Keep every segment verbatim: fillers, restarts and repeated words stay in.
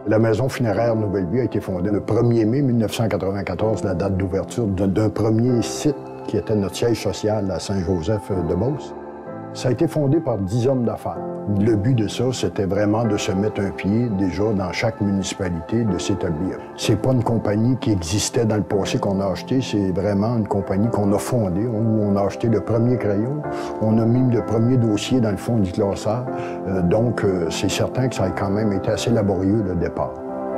La maison funéraire Nouvelle-Vie a été fondée le premier mai mille neuf cent quatre-vingt-quatorze, la date d'ouverture d'un premier site qui était notre siège social à Saint-Joseph-de-Beauce. Ça a été fondé par dix hommes d'affaires. Le but de ça, c'était vraiment de se mettre un pied déjà dans chaque municipalité, de s'établir. C'est pas une compagnie qui existait dans le passé qu'on a acheté, c'est vraiment une compagnie qu'on a fondée, où on a acheté le premier crayon, on a mis le premier dossier dans le fond du classeur. Euh, donc, euh, c'est certain que ça a quand même été assez laborieux, le départ.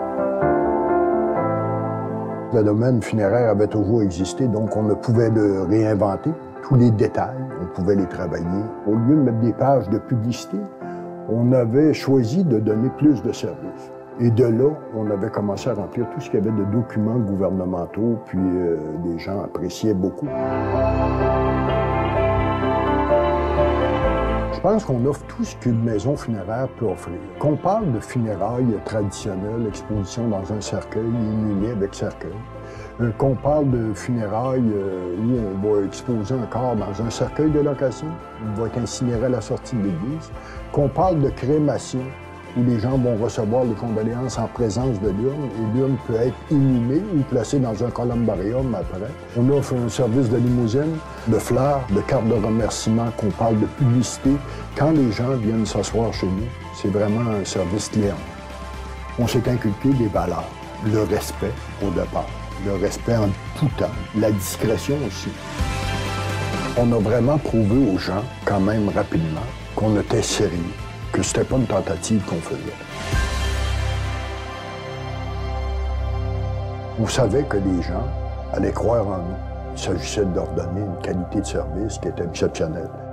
Le domaine funéraire avait toujours existé, donc on ne pouvait le réinventer. Tous les détails, on pouvait les travailler. Au lieu de mettre des pages de publicité, on avait choisi de donner plus de services. Et de là, on avait commencé à remplir tout ce qu'il y avait de documents gouvernementaux, puis euh, les gens appréciaient beaucoup. Je pense qu'on offre tout ce qu'une maison funéraire peut offrir. Qu'on parle de funérailles traditionnelles, exposition dans un cercueil, inhumé avec cercueil. Euh, qu'on parle de funérailles euh, où on va exposer un corps dans un cercueil de location, il va être incinéré à la sortie de l'église. Qu'on parle de crémation, où les gens vont recevoir les condoléances en présence de l'urne, et l'urne peut être inhumée ou placée dans un columbarium après. On offre un service de limousine, de fleurs, de cartes de remerciement, qu'on parle de publicité. Quand les gens viennent s'asseoir chez nous, c'est vraiment un service client. On s'est inculqué des valeurs, le respect au départ, le respect en tout temps, la discrétion aussi. On a vraiment prouvé aux gens, quand même rapidement, qu'on était sérieux, que c'était pas une tentative qu'on faisait. On savait que les gens allaient croire en nous. Il s'agissait de leur donner une qualité de service qui était exceptionnelle.